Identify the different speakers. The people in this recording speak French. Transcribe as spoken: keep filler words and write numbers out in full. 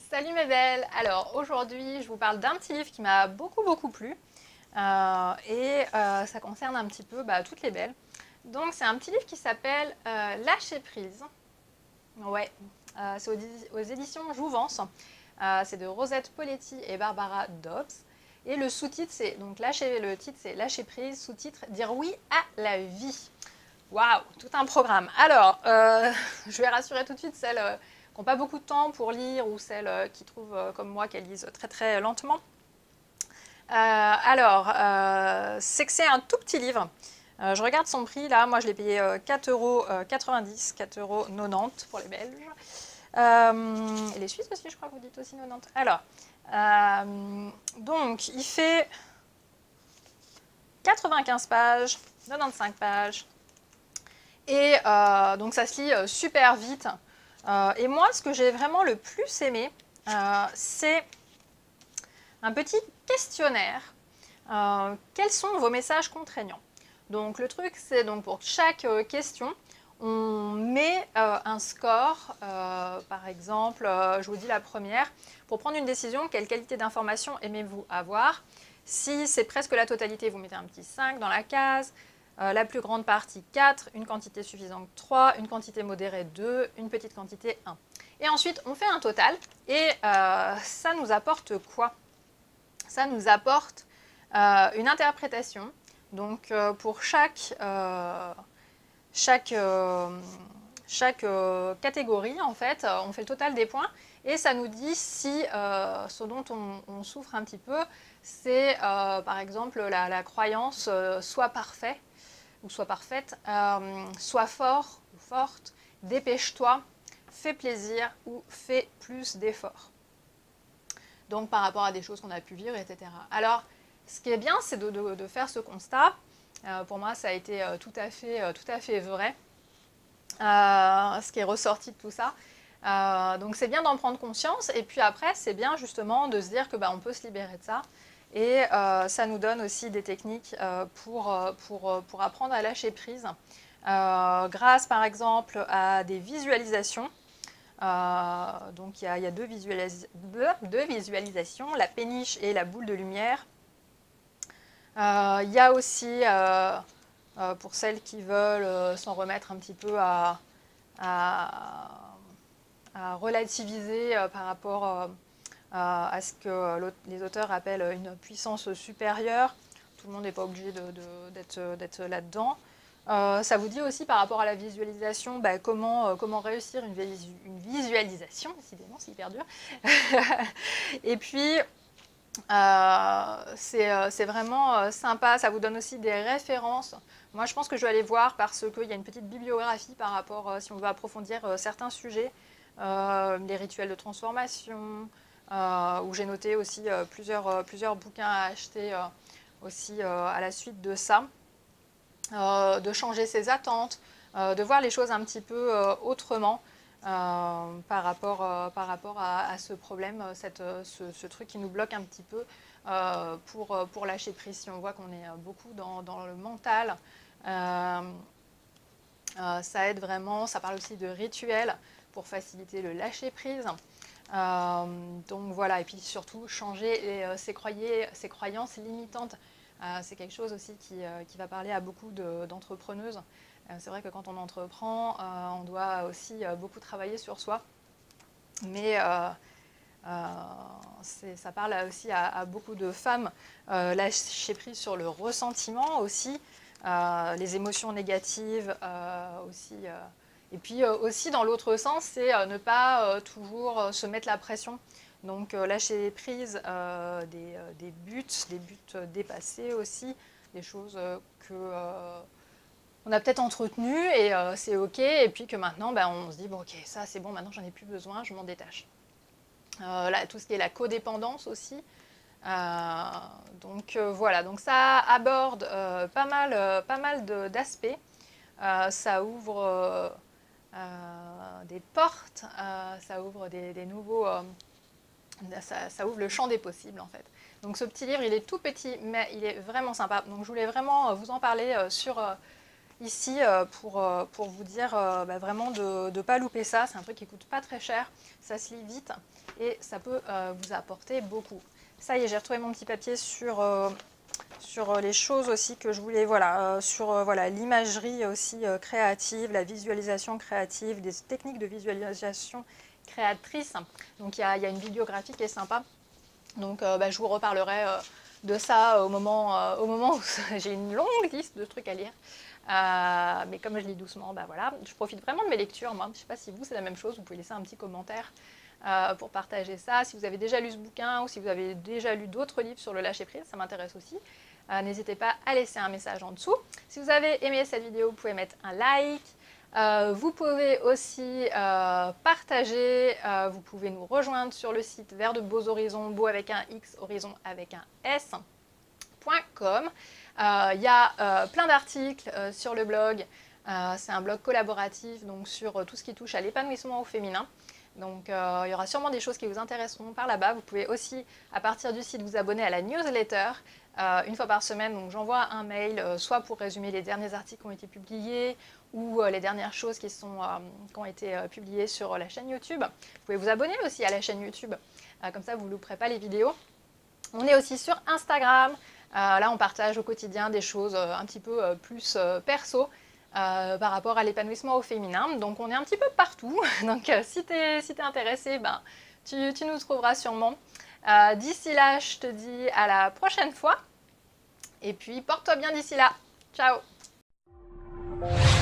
Speaker 1: Salut mes belles! Alors aujourd'hui je vous parle d'un petit livre qui m'a beaucoup beaucoup plu euh, et euh, ça concerne un petit peu bah, toutes les belles. Donc c'est un petit livre qui s'appelle euh, Lâcher prise. Ouais, euh, c'est aux, aux éditions Jouvence. Euh, c'est de Rosette Poletti et Barbara Dobbs. Et le sous-titre c'est donc lâcher, le titre c'est Lâcher prise, sous-titre Dire oui à la vie. Waouh, tout un programme. Alors, euh, je vais rassurer tout de suite celles euh, qui n'ont pas beaucoup de temps pour lire ou celles euh, qui trouvent, euh, comme moi, qu'elles lisent très très lentement. Euh, alors, euh, c'est que c'est un tout petit livre. Euh, je regarde son prix, là, moi je l'ai payé euh, quatre euros quatre-vingt-dix, quatre euros quatre-vingt-dix pour les Belges. Euh, et les Suisses aussi, je crois que vous dites aussi quatre-vingt-dix. Alors, euh, donc, il fait quatre-vingt-quinze pages, quatre-vingt-quinze pages. Et euh, donc ça se lit euh, super vite. Euh, et moi, ce que j'ai vraiment le plus aimé, euh, c'est un petit questionnaire. Euh, quels sont vos messages contraignants? Donc le truc, c'est donc pour chaque euh, question, on met euh, un score. Euh, par exemple, euh, je vous dis la première. Pour prendre une décision, quelle qualité d'information aimez-vous avoir? Si c'est presque la totalité, vous mettez un petit cinq dans la case. Euh, la plus grande partie quatre, une quantité suffisante trois, une quantité modérée deux, une petite quantité un. Et ensuite, on fait un total et euh, ça nous apporte quoi? Ça nous apporte euh, une interprétation. Donc euh, pour chaque, euh, chaque, euh, chaque euh, catégorie, en fait, on fait le total des points et ça nous dit si euh, ce dont on, on souffre un petit peu, c'est euh, par exemple la, la croyance euh, soit parfait ou soit parfaite, euh, soit fort ou forte, dépêche-toi, fais plaisir ou fais plus d'efforts. Donc par rapport à des choses qu'on a pu vivre, et cetera. Alors, ce qui est bien, c'est de, de, de faire ce constat. Euh, pour moi, ça a été euh, tout, à fait, euh, tout à fait vrai, euh, ce qui est ressorti de tout ça. Euh, donc c'est bien d'en prendre conscience, et puis après, c'est bien justement de se dire que bah, on peut se libérer de ça. Et euh, ça nous donne aussi des techniques euh, pour, pour, pour apprendre à lâcher prise, euh, grâce par exemple à des visualisations. Euh, donc il y, y a deux, visualis deux visualisations, la péniche et la boule de lumière. Euh, il y a aussi, euh, euh, pour celles qui veulent euh, s'en remettre un petit peu à, à, à relativiser euh, par rapport euh, à ce que les auteurs appellent une puissance supérieure. Tout le monde n'est pas obligé d'être là-dedans. Euh, ça vous dit aussi par rapport à la visualisation, bah, comment, euh, comment réussir une, visu une visualisation, décidément c'est hyper dur. Et puis, euh, c'est euh, vraiment euh, sympa, ça vous donne aussi des références. Moi je pense que je vais aller voir parce qu'il y a une petite bibliographie par rapport, euh, si on veut approfondir euh, certains sujets, euh, les rituels de transformation, Euh, où j'ai noté aussi euh, plusieurs, euh, plusieurs bouquins à acheter euh, aussi euh, à la suite de ça, euh, de changer ses attentes, euh, de voir les choses un petit peu euh, autrement euh, par rapport, euh, par rapport à, à ce problème, cette, ce, ce truc qui nous bloque un petit peu euh, pour, pour lâcher prise. Si on voit qu'on est beaucoup dans, dans le mental, euh, euh, ça aide vraiment. Ça parle aussi de rituels pour faciliter le lâcher prise. Euh, donc voilà, et puis surtout changer les, euh, ses, croyez, ses croyances limitantes. Euh, c'est quelque chose aussi qui, euh, qui va parler à beaucoup d'entrepreneuses. De, euh, c'est vrai que quand on entreprend, euh, on doit aussi euh, beaucoup travailler sur soi. Mais euh, euh, ça parle aussi à, à beaucoup de femmes. Euh, lâcher prise sur le ressentiment aussi, euh, les émotions négatives euh, aussi. Euh, Et puis euh, aussi dans l'autre sens, c'est euh, ne pas euh, toujours euh, se mettre la pression. Donc euh, lâcher prise euh, des, euh, des buts, des buts euh, dépassés aussi, des choses euh, que euh, on a peut-être entretenues et euh, c'est ok. Et puis que maintenant, ben, on se dit bon ok, ça c'est bon, maintenant j'en ai plus besoin, je m'en détache. Euh, là, tout ce qui est la codépendance aussi. Euh, donc euh, voilà, donc ça aborde euh, pas mal, euh, pas mal d'aspects. Euh, ça ouvre euh, euh, des portes, euh, ça ouvre des, des nouveaux, euh, ça, ça ouvre le champ des possibles en fait. Donc ce petit livre, il est tout petit, mais il est vraiment sympa. Donc je voulais vraiment vous en parler euh, sur, euh, ici euh, pour, euh, pour vous dire euh, bah, vraiment de ne pas louper ça. C'est un truc qui coûte pas très cher, ça se lit vite et ça peut euh, vous apporter beaucoup. Ça y est, j'ai retrouvé mon petit papier sur, euh, sur les choses aussi que je voulais, voilà, euh, sur euh, voilà, l'imagerie aussi euh, créative, la visualisation créative, des techniques de visualisation créatrice. Donc il y a, y a une vidéographie qui est sympa. Donc euh, bah, je vous reparlerai euh, de ça au moment, euh, au moment où j'ai une longue liste de trucs à lire. Euh, mais comme je lis doucement, bah voilà, je profite vraiment de mes lectures. Moi. Je ne sais pas si vous c'est la même chose, vous pouvez laisser un petit commentaire euh, pour partager ça. Si vous avez déjà lu ce bouquin ou si vous avez déjà lu d'autres livres sur le lâcher-prise, ça m'intéresse aussi. Euh, N'hésitez pas à laisser un message en dessous. Si vous avez aimé cette vidéo, vous pouvez mettre un like. Euh, vous pouvez aussi euh, partager, euh, vous pouvez nous rejoindre sur le site Vers de Beaux Horizons, beau avec un X, horizon avec un S, point com. Euh, il y a euh, plein d'articles euh, sur le blog, euh, c'est un blog collaboratif donc sur euh, tout ce qui touche à l'épanouissement au féminin. Donc euh, il y aura sûrement des choses qui vous intéresseront par là-bas. Vous pouvez aussi, à partir du site, vous abonner à la newsletter. Euh, une fois par semaine, donc j'envoie un mail, euh, soit pour résumer les derniers articles qui ont été publiés, ou euh, les dernières choses qui, sont, euh, qui ont été euh, publiées sur la chaîne YouTube. Vous pouvez vous abonner aussi à la chaîne YouTube, euh, comme ça vous ne louperez pas les vidéos. On est aussi sur Instagram, euh, là on partage au quotidien des choses euh, un petit peu euh, plus euh, perso, Euh, par rapport à l'épanouissement au féminin. Donc on est un petit peu partout. Donc euh, si tu es si t'es intéressé, ben, tu, tu nous trouveras sûrement. Euh, d'ici là, je te dis à la prochaine fois. Et puis porte-toi bien d'ici là. Ciao!